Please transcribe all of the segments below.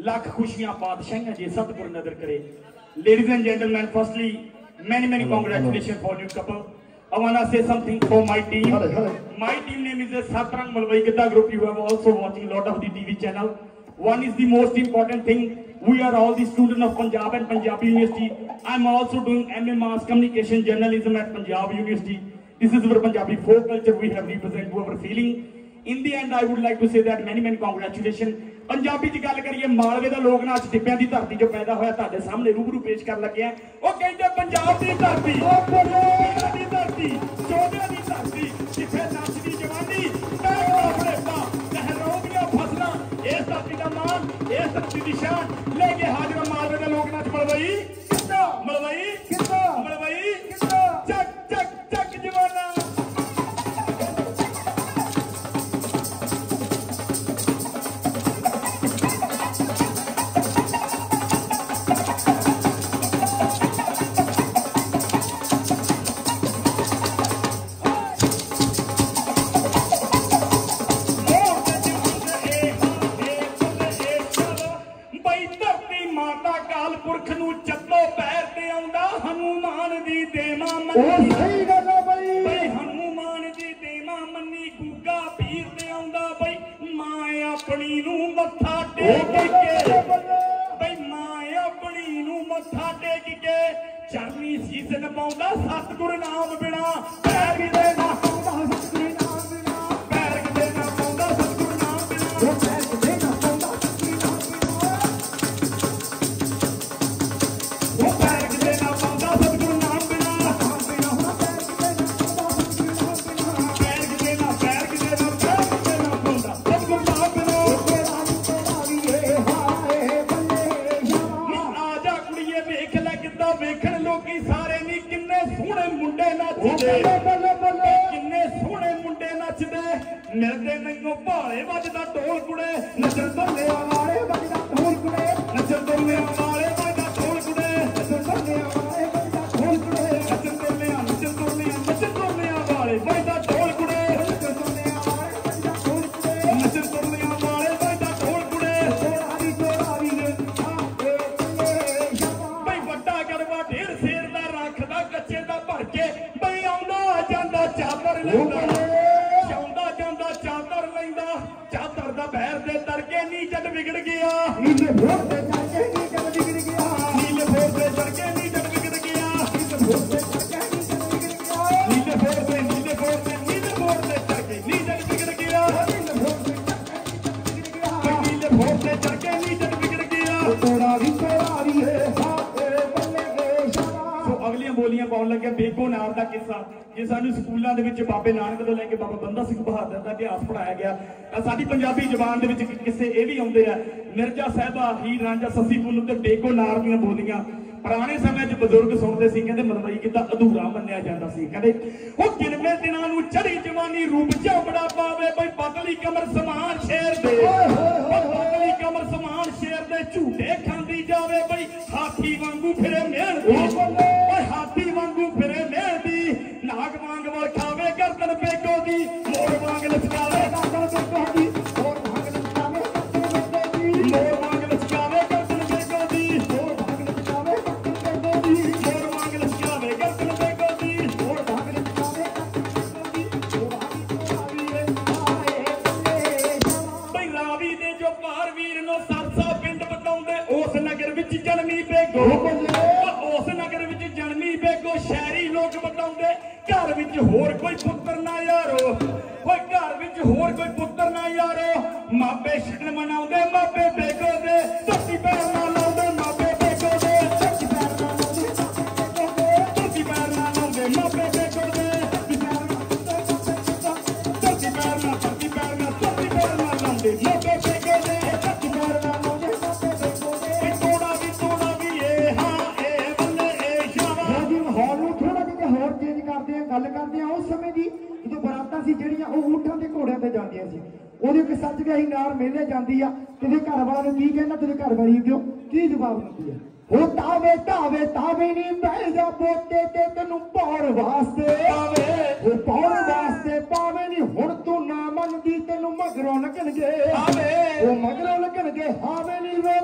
ਲੱਖ ਖੁਸ਼ੀਆਂ ਪਾਤਸ਼ਾਹੀਆਂ ਜੇ ਸਤਿਗੁਰ ਨਜ਼ਰ ਕਰੇ। Ladies and gentlemen, firstly, many congratulations for new couple. I wanna say something for my team. My team name is Satrang Malwai Gidda Group. You have also watching a lot of the TV channel. One is the most important thing. We are all the students of Punjab and Punjab University. I'm also doing MA Mass Communication Journalism at Punjab University. This is our Punjabi folk culture we have represent our feeling. In the end, I would like to say that many congratulations. Punjabi च गल करिए मालवे का लोक नाच टिब्बियां की धरती जो पैदा होया तुहाडे सामने रूबरू पेश कर लगे हैं। वो कहते पंजाब की धरती, की धरती, चौधरी की धरती, जिथे नचदी जवानी, लहराउंदियां फसलां, इस धरती का मान, इस धरती की शान लेके हाजिर मालवे का लोक नाच मलवई किद्दा, मलवई किद्दा, मलवई किद्दा, चक चक चक जवाना। बाबे नानक तो लैके बाबा बंदा सिंह बहादुर का इतिहास पढ़ाया गया। साडी पंजाबी जबान दे विच किस्से ये भी आउंदे आ, मिर्जा साहिबा, हीर रांझा, सस्सी पुन्नू ते बेगो नार दीयां बोलियां पुराने समय च बजुर्ग सुनते सी, कहंदे मलवई गिद्धा अधूरा मन्निया जांदा सी। कहंदे ओ किनवे दिनां नूं चढ़ी जवानी रूप झांबड़ा पावे, बई पतली कमर समान शेर दे, पतली कमर समान शेर दे झूठे खांदी जावे, बई हाथी वांगू फिरे मेहनती, हाथी वांगू फिरे मेहनती, नाग वांग वल खावे गर्दन बेगो दी, मोर वांग लचकावे गर्दन बेगो दी, मोर वांग लचकावे गर्दन बेगो दी, मोर वांग लचकावे गर्दन बेगो दी, मोर वांग लचकावे गर्दन बेगो दी, मोर वांग लचकावे गर्दन बेगो दी, मोर वांग लचकावे गर्दन बेगो दी। भाई रावी दे जो पार वीर नो सरसा पिंड बताउंदे, उस नगर विच जन्मी बेगो, उस नगर विच जन्मी बेगो, शहरी लोग बताउंदे घर विच होर कोई पुत्र ना यारो, घर विच होर कोई पुत्र ना यारो, मापे शगन मनाउंदे मापे बेगो दे, धरती पैर ना लाउंदे मापे बेगो दे, धरती पैर ना लाउंदे धरती पैर ना लाउंदे मापे बेगो दे, धरती पैर ना धरती पैर ना धरती पैर ना धरती पैर ना लाउंदे मापे बेगो दे, धरती पैर ना लाउंदे मापे बेगो दे। तोड़ा भी ये हां ए बल्ले ए शावा जी माहौल नूं थोड़ा जिहा होर चेंज करदे आ, गल करदे आ उस समय दी जो बरातां सी ਜਿਹੜੀਆਂ ਉਹ ਊਠਾਂ ਤੇ ਘੋੜਿਆਂ ਤੇ ਜਾਂਦੀਆਂ ਸੀ। ਉਹਦੇ ਕਿ ਸੱਚ ਵੀ ਅਸੀਂ ਨਾਰ ਮੇਲੇ ਜਾਂਦੀ ਆ, ਤੇਰੇ ਘਰ ਵਾਲਾ ਨੂੰ ਕੀ ਕਹਿੰਦਾ, ਤੇਰੇ ਘਰ ਵਾਲੀ ਕਿਉਂ ਕੀ ਜਵਾਬ ਦਿੰਦੀ ਆ, ਉਹ ਤਾਵੇ ਤਾਵੇ ਤਾਵੇ ਨਹੀਂ ਬਹਿ ਜਾ ਪੋਤੇ ਤੇ ਤੈਨੂੰ ਪਾਉਣ ਵਾਸਤੇ ਆਵੇ, ਉਹ ਪਾਉਣ ਵਾਸਤੇ ਪਾਵੇ ਨਹੀਂ ਹੁਣ ਤੂੰ ਨਾ ਮੰਨਦੀ ਤੈਨੂੰ ਮਗਰੋਂ ਲੱਗਣਗੇ ਆਵੇ, ਉਹ ਮਗਰੋਂ ਲੱਗਣਗੇ ਹਾਵੇ ਨਹੀਂ ਰੋਕਿਆ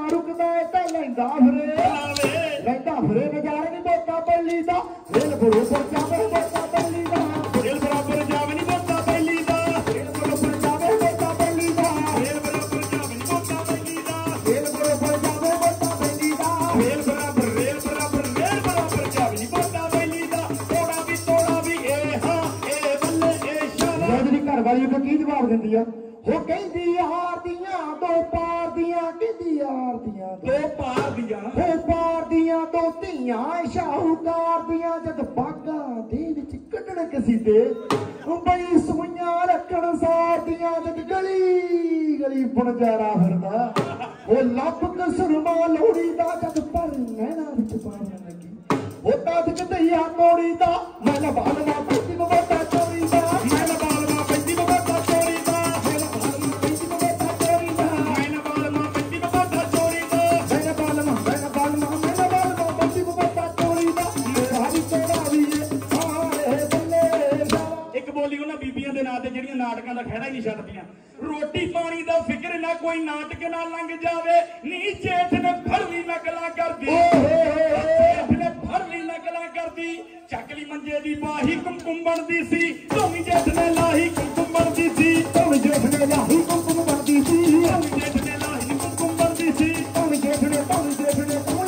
रुकदा है ते लैंदा फिरे लैंदा फिरे नजारे नहीं बोता पल्ली दा रेल बरोबर जावे बोता पल्ली दा रेल बराबर जावे नहीं बोता पल्ली दा रेल बरोबर जावे बोता पल्ली दा रेल बराबर जावे नहीं बोता पल्ली दा रेल बरोबर जावे बोता पल्ली दा रेल बराबर जावे नहीं बोता पल्ली दा तोड़ा भी ए हां ए बल्ले ए शावा ਜਿਹੜੀ ਘਰ ਵਾਲੀ ਨੂੰ ਕੀ ਜਵਾਬ ਦਿੰਦੀ ਆ ਉਹ ਕਹਿੰਦੀ ਹਾਰ ਦੀਆਂ ਦੋ ਪਾਰ ਦੀਆਂ ਕਹਿੰਦੀ ਯਾਰ ਦੀਆਂ ਦੋ ਪਾਰ ਦੀਆਂ ਉਹ ਪਾਰ ਦੀਆਂ ਦੋ ਧੀਆਂ ਸ਼ਾਹੂਕਾਰ ਦੀਆਂ ਜਦ ਬਾਗਾਂ ਦੇ ਵਿੱਚ ਕੱਢਣ ਕਸੀਦੇ ਬਈ ਸੋਈਆਂ ਰੱਖਣ ਸਾਰ ਦੀਆਂ ਜਦ ਗਲੀ ਗਲੀ ਪੁਣਜਾਰਾ ਫਿਰਦਾ ਉਹ ਲੱਭ ਕਸਰਮਾ ਲੋੜੀ ਦਾ ਜਦ ਪਰ ਨੈਣਾ ਵਿੱਚ ਪਾਉਣ ਲੱਗੀ ਉਹ ਤਦ ਕਦਈਆ ਕੋੜੀ ਦਾ ਮੈਂ ਲਬਾਲਵਾ ਪੱਤੀ ਬਵਾਤਾ ਚੋਰੀ ਦਾ ਮੈਂ ਲਬਾਲਵਾ ਪੈਂਦੀ ਬਵਾਤਾ ਚੋਰੀ ਦਾ ਮੈਂ ਲਬਾਲਵਾ ਪੱਤੀ ਬਵਾਤਾ ਚੋਰੀ ਦਾ ਮੈਂ ਲਬਾਲਵਾ ਪੈਂਦੀ ਬਵਾਤਾ ਚੋਰੀ ਦਾ ਮੈਂ ਲਬਾਲਵਾ ਪੱਤੀ ਬਵਾਤਾ ਚੋਰੀ ਦਾ ਮੇਰਾ ਵੀ ਤੇਰਾ ਵੀ ਆਏ ਬੱਲੇ ਜਾਵਾ ਇੱਕ ਬੋਲੀ ਉਹਨਾਂ ਬੀਬੀਆਂ ਦੇ ਨਾਂ ਤੇ ਜਿਹੜੀਆਂ ਨਾਟਕਾਂ ਦਾ ਖਹਿੜਾ ਹੀ ਨਹੀਂ ਛੱਡਦੀਆਂ ਰੋਟੀ ਪਾਣੀ ਦਾ ਫਿਕਰ ਨਾ ਕੋਈ ਨਾਟਕ ਨਾ ਲੰਘ ਜਾਵੇ ਨੀ ਜੇਠ ਨੇ ਫੜਲੀ ਨਕਲਾਂ ਕਰਦੀ ਜੇਠ ਨੇ ਫੜਲੀ ਨਕਲਾਂ ਕਰਦੀ ਚੱਕਲੀ ਮੰਜੇ ਦੀ ਬਾਹੀ ਕੁਮਕੁਮ ਬਣਦੀ ਸੀ ਧੋਮੀ ਜੇਠ ਨੇ ਲਾਹੀ ਕੁਮਕੁਮ ਬਣਦੀ ਸੀ ਧੋਮੀ ਜੇਠ ਨੇ ਲਾਹੀ ਕੁਮਕੁਮ ਬਣਦੀ ਸੀ ਧੋਮੀ ਜੇਠ ਨੇ ਲਾਹੀ ਕੁਮਕੁਮ ਬਣਦੀ ਸੀ ਧੋਮੀ ਜੇਠ ਨੇ ਲਾਹੀ ਕੁਮਕੁਮ ਬਣਦੀ ਸੀ ਧੋਮੀ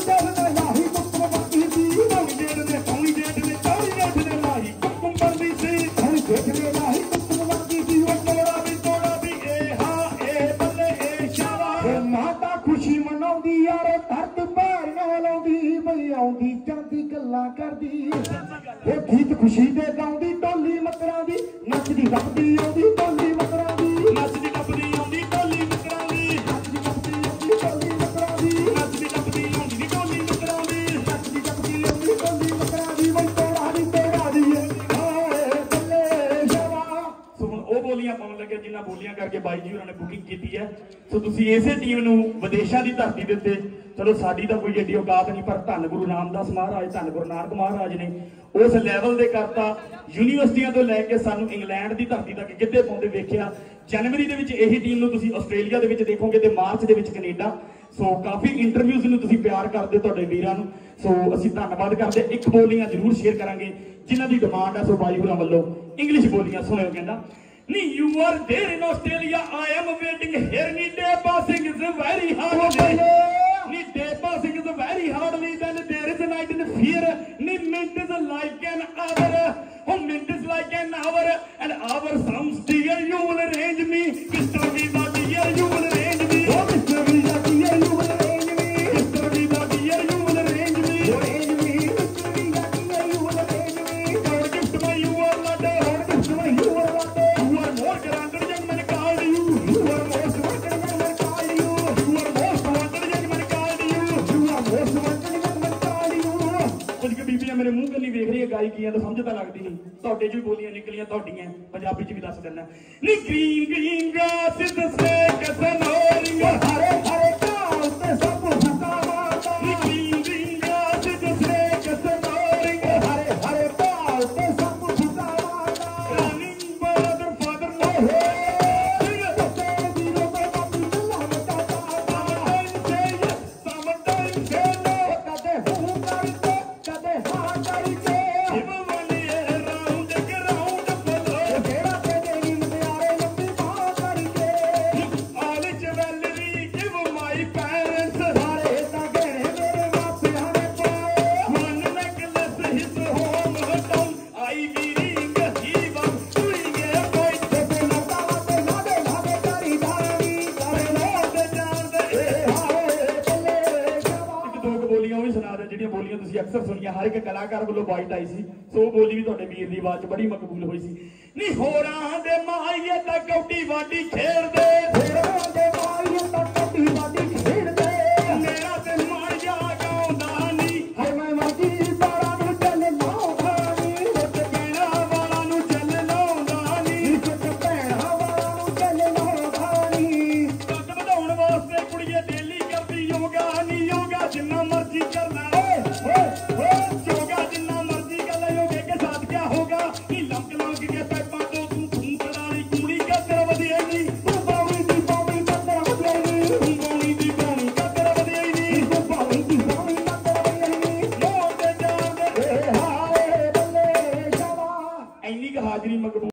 ਜੇਠ ਨੇ ਲਾਹੀ ਕੁਮਕੁਮ ਬਣਦੀ ਸੀ ਧੋਮੀ ਜੇਠ ਨੇ ਲਾਹੀ ਕੁਮਕੁਮ ਬਣਦੀ ਸੀ ਤੋੜਾ ਵੀ ਏ ਹਾਂ ਏ ਬੱਲੇ ਏ ਸ਼ਾਵਾ ਉਹ ਮਾਤਾ ਖੁਸ਼ੀ ਮਨਾਉਂਦੀ ਯਾਰ ਧਰਤ ਪੈਰ ਨਾਲ ਆਉਂਦੀ ਬਈ ਆਉਂਦੀ ਜਾਂਦੀ ਗੱਲਾਂ ਕਰਦੀ ਉਹ ਗੀਤ ਖੁਸ਼ੀ ਦੇ ਗਾਉਂਦੀ ਢੋਲੀ ਮਕਰਾਂ ਦੀ ਨੱਚਦੀ ਰੱਬਦੀ ਆਉਂਦੀ ਢੋਲੀ ਮਕਰਾਂ ਦੀ ਨੱਚਦੀ ਟੱਪਦੀ ਆਉਂਦੀ ਢੋਲੀ ਮਿੱਤਰਾਂ ਦੀ ਨੱਚਦੀ ਰੱਬਦੀ ਆਉਂਦੀ ਢੋਲੀ ਮਕਰਾਂ ਦੀ ਨੱਚਦੀ ਟੱਪਦੀ ਆਉਂਦੀ ਢੋਲੀ ਮਿੱਤਰਾਂ ਦੀ ਨੱਚਦੀ ਰੱਬਦੀ ਆਉਂਦੀ ਢੋਲੀ ਮਕਰਾਂ ਦੀ ਬਈ ਤੇਰਾ ਦੀ ਹਾਏ ਬੱਲੇ ਜਾਵਾ ਸੋ ਹੁਣ ਉਹ ਬੋਲੀਆਂ ਪਾਉਣ ਲੱਗੇ ਜਿਨ੍ਹਾਂ ਬੋਲੀਆਂ ਕਰਕੇ ਬਾਈ ਜੀ ਉਹਨਾਂ ਨੇ ਬੁਕਿੰਗ ਕੀਤੀ ਹੈ ਸੋ ਤੁਸੀਂ ਇਸੇ ਟੀਮ ਨੂੰ ਵਿਦੇਸ਼ਾਂ ਦੀ ਧਰਤੀ ਦੇ ਉੱਤੇ ਚਲੋ ਸਾਡੀ ਤਾਂ ਕੋਈ ਏਡੀ ਔਕਾਤ ਨਹੀਂ ਪਰ ਧੰਨ ਗੁਰੂ ਰਾਮਦਾਸ ਮਹਾਰਾਜ ਧੰਨ ਗੁਰੂ ਨਾਨਕ ਮਹਾਰਾਜ ਨੇ ਉਸ ਲੈਵਲ ਦੇ ਕਰਤਾ ਯੂਨੀਵਰਸਿਟੀਆਂ ਤੋਂ ਲੈ ਕੇ ਸਾਨੂੰ ਇੰਗਲੈਂਡ ਦੀ ਧਰਤੀ ਤੱਕ ਕਿੱਥੇ ਪਾਉਂਦੇ ਵੇਖਿਆ ਜਨਵਰੀ ਦੇ ਵਿੱਚ ਇਹੀ ਟੀਮ ਨੂੰ ਤੁਸੀਂ ਆਸਟ੍ਰੇਲੀਆ ਦੇ ਵਿੱਚ ਦੇਖੋਗੇ ਤੇ ਮਾਰਚ ਦੇ ਵਿੱਚ ਕੈਨੇਡਾ ਸੋ ਕਾਫੀ ਇੰਟਰਵਿਊਜ਼ ਨੂੰ ਤੁਸੀਂ ਪਿਆਰ ਕਰਦੇ ਤੁਹਾਡੇ ਵੀਰਾਂ ਨੂੰ ਸੋ ਅਸੀਂ ਧੰਨਵਾਦ ਕਰਦੇ ਇੱਕ ਬੋਲੀਆਂ ਜ਼ਰੂਰ ਸ਼ੇਅਰ ਕਰਾਂਗੇ ਜਿਨ੍ਹਾਂ ਦੀ ਡਿਮਾਂਡ ਹੈ ਸੋ ਬਾਈ ਹੋਰਾਂ ਵੱਲੋਂ ਇੰਗਲਿਸ਼ ਬੋਲੀਆਂ ਸੁਣਿਓ ਕਹਿੰਦਾ ਨੀ you are there in Australia I am waiting here ਨੀ day passing is very hard ਨੀ day passing is very hardly then there is a night in fear ਨੀ mint is like an hour oh mint is like an hour and hour sounds dear you will arrange me Mr. Visa dear you will arrange me ਉਹ mister visa dear you will arrange me Mr. Visa dear you will arrange me arrange me mister visa dear you will arrange me God gift my you are not God gift my you are not you are more granted young man called you you are most wanted young man called you you are most wanted young man called you you are most wanted young man called you ਕੁਝ ਕੁ ਬੀਬੀਆਂ ਮੇਰੇ ਮੂੰਹ ਕੰਨੀ ਵੇਖ ਰਹੀਆਂ ਗਾਇਕੀਆਂ ਤਾਂ ਸਮਝ ਤਾਂ ਲੱਗਦੀ ਨਹੀਂ ਤੁਹਾਡੇ ਚ ਵੀ ਬੋਲੀਆਂ ਨਿਕਲੀਆਂ ਤੁਹਾਡੀਆਂ ਪੰਜਾਬੀ ਚ ਵੀ ਦੱਸ ਦਿੰਦਾ ਨੀ green green grass is the sake snoring ਹਰੇ ਹਰੇ ਘਾਹ ਤੇ ਸਭ ਫੁਕਾਵਾਂਦਾ ਨੀ green green grass is the sake snoring ਹਰੇ ਹਰੇ ਘਾਹ ਤੇ ਸਭ ਫੁਕਾਵਾਂਦਾ ਰਨਿੰਗ ਫਾਦਰ ਫਾਦਰ ਨੋ ਤੇਰੇ ਵੀਰੋ ਤੇ ਬਾਪੂ ਚੱਲਾ ਮਟਾ ਸਮਟਾਈਮ ਸੇ ਨੋ ਕਦੇ ਹੂੰ ਕਰਕੇ ਕਦੇ ਹਾਂ ਕਰਕੇ give one year round ground flow ਜਿਹੜਾ ਤੇ ਤੇਰੀ ਮੁਟਿਆਰੇ ਲੰਬੀ ਬਾਹ ਕਰਕੇ all jewellery give my parents ਸਾਰੇ ਤਾਂ ਗਹਿਣੇ ਮੇਰੇ ਮਾਪਿਆਂ ਨੇ ਪਾਏ One necklace his home town. I wearing he was doing a boy. ਤੇ ਲੋਕਾਂ ਵਾਸਤੇ ਲਾਦੇ ਲਾਦੇ ਕਰੀ ਦਾਣੀ ਕਰੇ ਲੋਕ ਜਾਣਦੇ ਹਾਏ ਬੱਲੇ ਜਾਵਾ ਇੱਕ ਦੋ ਕੁ ਬੋਲੀਆਂ ਉਹ ਵੀ ਸੁਣਾ ਦੇ ਜਿਹੜੀਆਂ ਬੋਲੀਆਂ ਤੁਸੀਂ ਅਕਸਰ ਸੁਣੀਆਂ ਹਰ ਇੱਕ ਕਲਾਕਾਰ ਵੱਲੋਂ ਵਾਈਟ ਆਈ ਸੀ ਸੋ ਉਹ ਬੋਲੀ ਵੀ ਤੁਹਾਡੇ ਵੀਰ ਦੀ ਆਵਾਜ਼ 'ਚ ਬੜੀ ਮਕਬੂਲ ਹੋਈ ਸੀ ਨੀ ਹੋਰਾਂ ਦੇ ਮਾਈਏ ਤਾਂ ਕੌਡੀ ਵਾਡੀ ਖੇਡਦੇ ਫੇਰਾਂ ਦੇ ਮਾਈਏ ਤਾਂ ਕੱਟੀ ਵਾਦੀ ਖੇਡਦੇ ਮੇਰਾ ਤੇ ਮਾਇਆ ਗਾਉਂਦਾ ਨੀ ਹਾਏ ਮੈਂ ਵਾਦੀ ਤਾਰਾ ਨੂੰ ਚੱਲ ਲਾਉਂਦਾ ਨੀ ਉੱਤੇ ਪੈਣਾ ਵਾਲਾ ਨੂੰ ਚੱਲ ਲਾਉਂਦਾ ਨੀ ਇੱਕ ਭੈਣਾ ਵਾਲਾ ਨੂੰ ਚੱਲ ਲਾਉਂਦਾ ਨੀ ਕੱਦ ਵਧਾਉਣ ਵਾਸਤੇ ਕੁੜੀਏ ਡੇਲੀ ਕਰਦੀ ਯੋਗਾ ਨੀ ਯੋਗਾ ਜਿੰਨਾ ਮਰਜ਼ੀ ਕਰ ਲੈ योगा जिन्ना मर्जी कर ले योगे के साथ क्या होगा कि लंक लंक के पैपा तो तू घूम कलाली कुड़ी का तेरा वधिएगी ਤੂੰ ਬਾਵੀ ਦੀ ਬਾਵੀ ਕੰਦਰ ਵਦੇਗੀ ਹਾਜ਼ਰੀ ਮਕਬੂਲ